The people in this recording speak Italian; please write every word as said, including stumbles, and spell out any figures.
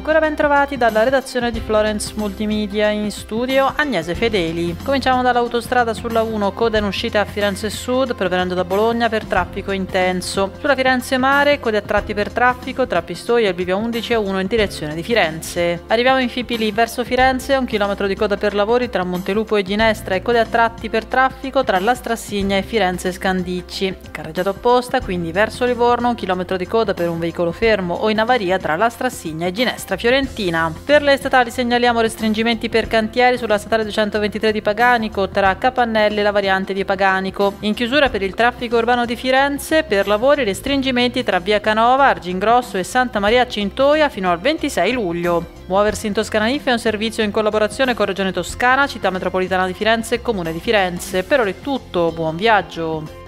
Ancora ben trovati dalla redazione di Florence Multimedia, in studio Agnese Fedeli. Cominciamo dall'autostrada sulla uno, coda in uscita a Firenze Sud, provenendo da Bologna per traffico intenso. Sulla Firenze Mare, code a tratti per traffico tra Pistoia e il bivio undici a uno in direzione di Firenze. Arriviamo in Fipili verso Firenze, un chilometro di coda per lavori tra Montelupo e Ginestra e code a tratti per traffico tra La Strassigna e Firenze Scandicci. Carreggiata opposta, quindi verso Livorno, un chilometro di coda per un veicolo fermo o in avaria tra La Strassigna e Ginestra Fiorentina. Per le statali segnaliamo restringimenti per cantieri sulla statale duecentoventitré di Paganico tra Capannelli e la variante di Paganico. In chiusura per il traffico urbano di Firenze, per lavori restringimenti tra via Canova, Argingrosso e Santa Maria Cintoia fino al ventisei luglio. Muoversi in Toscana I F è un servizio in collaborazione con Regione Toscana, Città Metropolitana di Firenze e Comune di Firenze. Per ora è tutto, buon viaggio!